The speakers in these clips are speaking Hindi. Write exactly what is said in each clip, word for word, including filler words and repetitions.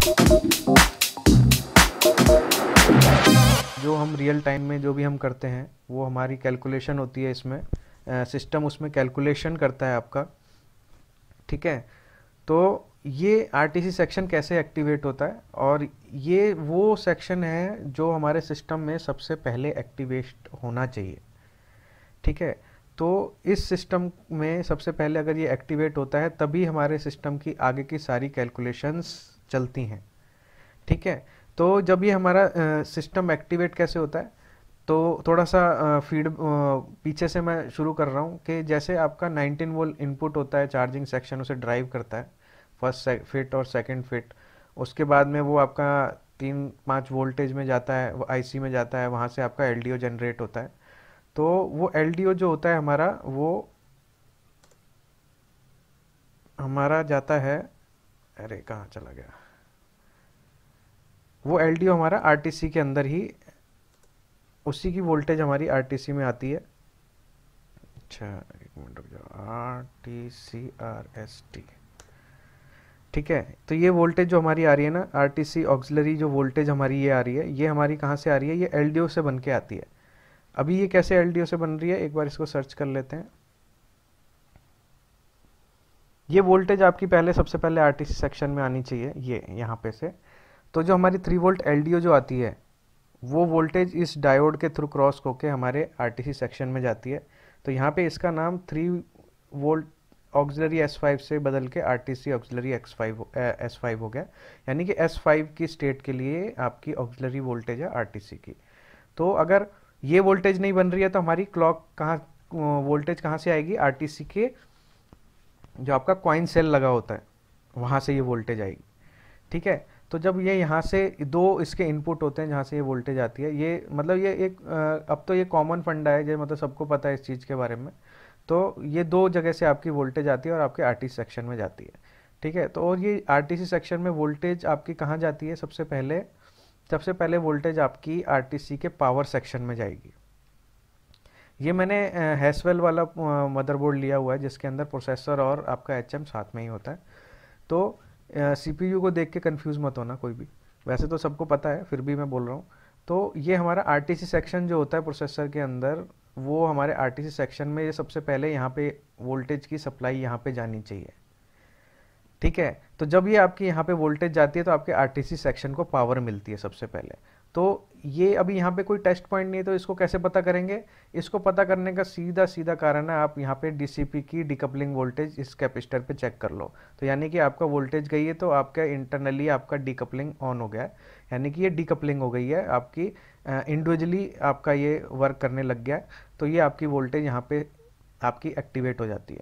जो हम रियल टाइम में जो भी हम करते हैं वो हमारी कैलकुलेशन होती है, इसमें सिस्टम उसमें कैलकुलेशन करता है आपका। ठीक है, तो ये आरटीसी सेक्शन कैसे एक्टिवेट होता है, और ये वो सेक्शन है जो हमारे सिस्टम में सबसे पहले एक्टिवेट होना चाहिए। ठीक है, तो इस सिस्टम में सबसे पहले अगर ये एक्टिवेट होता है तभी हमारे सिस्टम की आगे की सारी कैलकुलेशंस चलती हैं। ठीक है, तो जब ये हमारा सिस्टम एक्टिवेट कैसे होता है, तो थोड़ा सा फीड पीछे से मैं शुरू कर रहा हूँ कि जैसे आपका नाइनटीन वोल्ट इनपुट होता है, चार्जिंग सेक्शन उसे ड्राइव करता है, फर्स्ट फिट और सेकंड फिट। उसके बाद में वो आपका तीन पाँच वोल्टेज में जाता है, वो आईसी में जाता है, वहाँ से आपका एलडीओ जनरेट होता है। तो वो एलडीओ जो होता है हमारा, वो हमारा जाता है, अरे कहाँ चला गया, वो एलडीओ हमारा आरटीसी के अंदर ही, उसी की वोल्टेज हमारी आरटीसी में आती है। अच्छा एक मिनट रुक जाओ, R T C R S T. ठीक है, तो ये वोल्टेज जो हमारी आ रही है ना, आरटीसी ऑक्सिलरी जो वोल्टेज हमारी ये आ रही है, ये हमारी कहाँ से आ रही है, ये एलडीओ से बन के आती है। अभी ये कैसे एलडीओ से बन रही है, एक बार इसको सर्च कर लेते हैं। ये वोल्टेज आपकी पहले सबसे पहले आरटीसी सेक्शन में आनी चाहिए, ये यहाँ पे से। तो जो हमारी थ्री वोल्ट एलडीओ जो आती है, वो वोल्टेज इस डायोड के थ्रू क्रॉस होके हमारे आरटीसी सेक्शन में जाती है। तो यहाँ पे इसका नाम three volt auxiliary S five से बदल के RTC auxiliary X five S five हो गया। यानी कि एस फाइव की स्टेट के लिए आपकी ऑक्सिलरी वोल्टेज है आरटीसी की। तो अगर ये वोल्टेज नहीं बन रही है तो हमारी क्लॉक कहाँ, वोल्टेज कहाँ से आएगी, आरटीसी के जो आपका कॉइन सेल लगा होता है वहाँ से ये वोल्टेज आएगी। ठीक है, तो जब ये यहाँ से दो इसके इनपुट होते हैं जहाँ से ये वोल्टेज आती है, ये मतलब ये एक अब तो ये कॉमन फंडा है, जो मतलब सबको पता है इस चीज़ के बारे में। तो ये दो जगह से आपकी वोल्टेज आती है और आपके आरटीसी सेक्शन में जाती है। ठीक है, तो और ये आरटीसी सेक्शन में वोल्टेज आपकी कहाँ जाती है, सबसे पहले सबसे पहले वोल्टेज आपकी आरटीसी के पावर सेक्शन में जाएगी। ये मैंने हैसवेल वाला मदरबोर्ड लिया हुआ है जिसके अंदर प्रोसेसर और आपका एचएम साथ में ही होता है। तो सीपीयू को देख के कंफ्यूज मत होना कोई भी, वैसे तो सबको पता है, फिर भी मैं बोल रहा हूँ। तो ये हमारा आरटीसी सेक्शन जो होता है प्रोसेसर के अंदर, वो हमारे आरटीसी सेक्शन में ये सबसे पहले यहाँ पे वोल्टेज की सप्लाई यहाँ पे जानी चाहिए। ठीक है, तो जब ये आपकी यहाँ पे वोल्टेज जाती है तो आपके आरटीसी सेक्शन को पावर मिलती है सबसे पहले। तो ये अभी यहाँ पे कोई टेस्ट पॉइंट नहीं है, तो इसको कैसे पता करेंगे, इसको पता करने का सीधा सीधा कारण है, आप यहाँ पे डीसीपी की डिकपलिंग वोल्टेज इस कैपेसिटर पे चेक कर लो। तो यानी कि आपका वोल्टेज गई है तो आपका इंटरनली आपका डिकपलिंग ऑन हो गया है, यानी कि ये डिकपलिंग हो गई है आपकी, इंडिविजुअली आपका ये वर्क करने लग गया है। तो ये आपकी वोल्टेज यहाँ पे आपकी एक्टिवेट हो जाती है।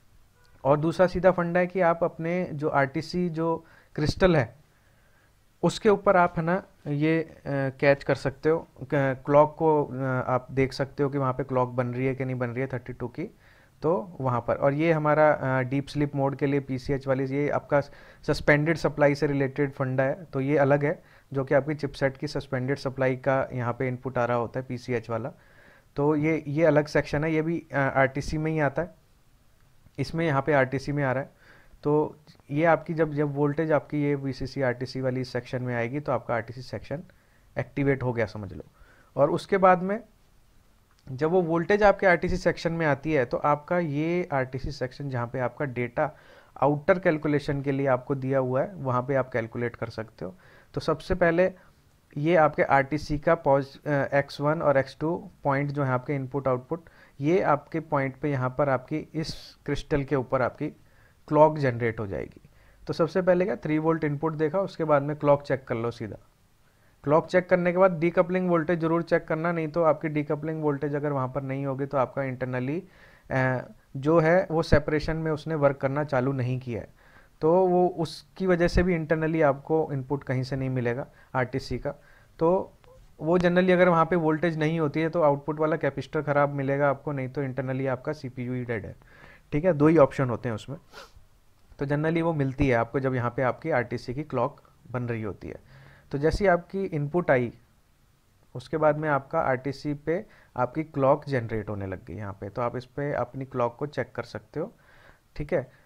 और दूसरा सीधा फंडा है कि आप अपने जो आरटीसी जो क्रिस्टल है उसके ऊपर आप है ना ये कैच कर सकते हो, क्लॉक को अ, आप देख सकते हो कि वहाँ पे क्लॉक बन रही है कि नहीं बन रही है थर्टी टू की, तो वहाँ पर। और ये हमारा डीप स्लीप मोड के लिए पीसीएच वाली, ये आपका सस्पेंडेड सप्लाई से रिलेटेड फंडा है, तो ये अलग है, जो कि आपकी चिपसेट की सस्पेंडेड सप्लाई का यहाँ पे इनपुट आ रहा होता है पीसीएच वाला। तो ये ये अलग सेक्शन है, ये भी आरटीसी में ही आता है, इसमें यहाँ पे आरटीसी में आ रहा है। तो ये आपकी जब जब वोल्टेज आपकी ये वीसीसी आरटीसी वाली सेक्शन में आएगी तो आपका आरटीसी सेक्शन एक्टिवेट हो गया समझ लो। और उसके बाद में जब वो वोल्टेज आपके आरटीसी सेक्शन में आती है तो आपका ये आरटीसी सेक्शन जहाँ पे आपका डेटा आउटर कैलकुलेशन के लिए आपको दिया हुआ है वहाँ पे आप कैलकुलेट कर सकते हो। तो सबसे पहले ये आपके आरटीसी का पॉज एक्स वन और एक्स टू पॉइंट जो है आपके इनपुट आउटपुट, ये आपके पॉइंट पे यहाँ पर आपकी इस क्रिस्टल के ऊपर आपकी क्लॉक जनरेट हो जाएगी। तो सबसे पहले क्या, थ्री वोल्ट इनपुट देखा, उसके बाद में क्लॉक चेक कर लो सीधा। क्लॉक चेक करने के बाद डीकपलिंग वोल्टेज जरूर चेक करना, नहीं तो आपकी डीकपलिंग वोल्टेज अगर वहाँ पर नहीं होगी तो आपका इंटरनली जो है वो सेपरेशन में उसने वर्क करना चालू नहीं किया है, तो वो उसकी वजह से भी इंटरनली आपको इनपुट कहीं से नहीं मिलेगा आरटीसी का। तो वो जनरली अगर वहाँ पे वोल्टेज नहीं होती है तो आउटपुट वाला कैपेसिटर खराब मिलेगा आपको, नहीं तो इंटरनली आपका सीपीयू ही डेड है। ठीक है, दो ही ऑप्शन होते हैं उसमें। तो जनरली वो मिलती है आपको जब यहाँ पे आपकी आरटीसी की क्लॉक बन रही होती है। तो जैसी आपकी इनपुट आई उसके बाद में आपका आरटीसी पे आपकी क्लॉक जनरेट होने लग गई यहाँ पे, तो आप इस पे अपनी क्लॉक को चेक कर सकते हो। ठीक है,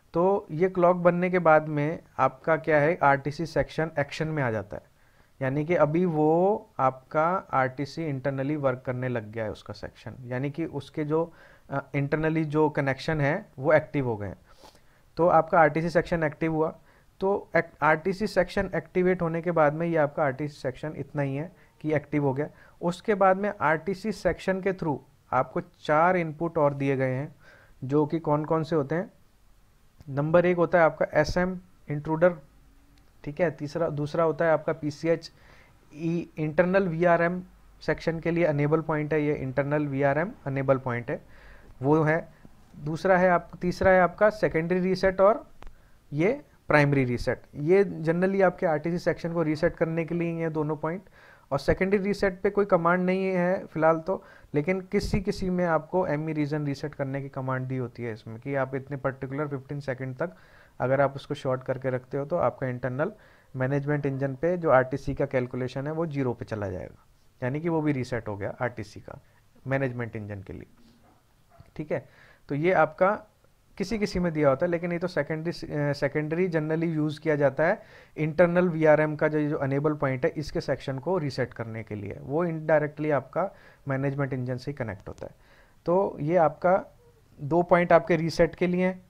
तो ये क्लॉक बनने के बाद में आपका क्या है, आरटीसी सेक्शन एक्शन में आ जाता है, यानी कि अभी वो आपका आरटीसी इंटरनली वर्क करने लग गया है उसका सेक्शन, यानी कि उसके जो इंटरनली uh, जो कनेक्शन है वो एक्टिव हो गए हैं। तो आपका आरटीसी सेक्शन एक्टिव हुआ, तो आरटीसी सेक्शन एक्टिवेट होने के बाद में ये आपका आरटीसी सेक्शन इतना ही है कि एक्टिव हो गया। उसके बाद में आरटीसी सेक्शन के थ्रू आपको चार इनपुट और दिए गए हैं, जो कि कौन कौन से होते हैं। नंबर एक होता है आपका एस एम इंट्रूडर, ठीक है। तीसरा दूसरा होता है आपका P C H E internal V R M section के लिए अनेबल पॉइंट है, ये internal V R M enable point है वो है। दूसरा है आप तीसरा है आपका सेकेंडरी रीसेट और ये प्राइमरी रीसेट। ये जनरली आपके आरटीसी सेक्शन को रीसेट करने के लिए ये दोनों पॉइंट। और सेकेंडरी रीसेट पे कोई कमांड नहीं है फिलहाल तो, लेकिन किसी किसी में आपको एम ई रीजन रीसेट करने की कमांड दी होती है इसमें, कि आप इतने पर्टिकुलर फिफ्टीन सेकंड तक अगर आप उसको शॉर्ट करके रखते हो तो आपका इंटरनल मैनेजमेंट इंजन पे जो आरटीसी का कैलकुलेशन है वो जीरो पे चला जाएगा, यानी कि वो भी रीसेट हो गया आरटीसी का मैनेजमेंट इंजन के लिए, ठीक है। तो ये आपका किसी किसी में दिया होता है, लेकिन ये तो सेकेंडरी सेकेंडरी जनरली यूज़ किया जाता है इंटरनल वीआरएम का जो जो अनेबल पॉइंट है इसके सेक्शन को रीसेट करने के लिए, वो इनडायरेक्टली आपका मैनेजमेंट इंजन से ही कनेक्ट होता है। तो ये आपका दो पॉइंट आपके रीसेट के लिए हैं।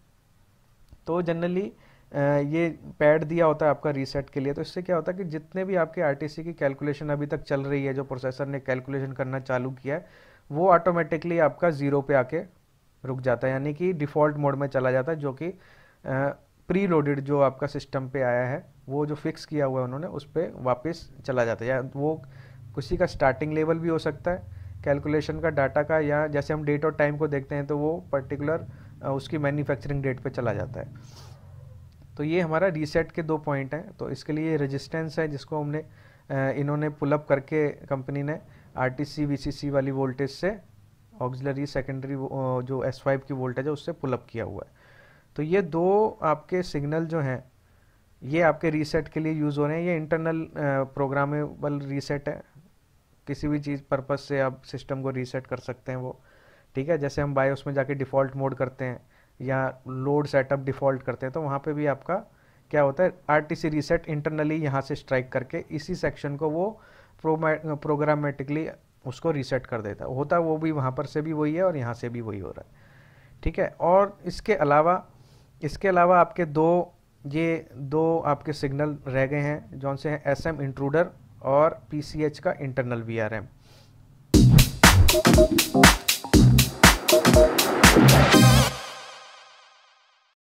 तो जनरली ये पैड दिया होता है आपका रीसेट के लिए, तो इससे क्या होता है कि जितने भी आपके आरटीसी की कैलकुलेशन अभी तक चल रही है, जो प्रोसेसर ने कैलकुलेशन करना चालू किया है, वो ऑटोमेटिकली आपका ज़ीरो पे आके रुक जाता है, यानी कि डिफ़ॉल्ट मोड में चला जाता है, जो कि प्री लोडेड जो आपका सिस्टम पे आया है वो जो फिक्स किया हुआ है उन्होंने उस पर वापस चला जाता है। या वो किसी का स्टार्टिंग लेवल भी हो सकता है कैलकुलेशन का डाटा का, या जैसे हम डेट और टाइम को देखते हैं तो वो पर्टिकुलर उसकी मैन्युफैक्चरिंग डेट पे चला जाता है। तो ये हमारा रीसेट के दो पॉइंट हैं। तो इसके लिए रेजिस्टेंस है जिसको हमने इन्होंने पुलअप करके कंपनी ने आरटीसी वीसीसी वाली वोल्टेज से ऑक्सिलरी सेकेंडरी जो एस फाइव की वोल्टेज है उससे पुलअप किया हुआ है। तो ये दो आपके सिग्नल जो हैं ये आपके रीसेट के लिए यूज़ हो रहे हैं। ये इंटरनल प्रोग्रामेबल रीसेट है, किसी भी चीज़ पर्पस से आप सिस्टम को रीसेट कर सकते हैं वो, ठीक है। जैसे हम बायोस में जाके डिफ़ॉल्ट मोड करते हैं या लोड सेटअप डिफ़ॉल्ट करते हैं, तो वहाँ पे भी आपका क्या होता है, आरटीसी रीसेट इंटरनली यहाँ से स्ट्राइक करके इसी सेक्शन को वो प्रोग्रामेटिकली उसको रीसेट कर देता है। होता वो भी वहाँ पर से भी वही है और यहाँ से भी वही हो रहा है, ठीक है। और इसके अलावा इसके अलावा आपके दो ये दो आपके सिग्नल रह गए हैं, जौन से हैं एस एम इंट्रूडर और पी सी एच का इंटरनल वी आर एम।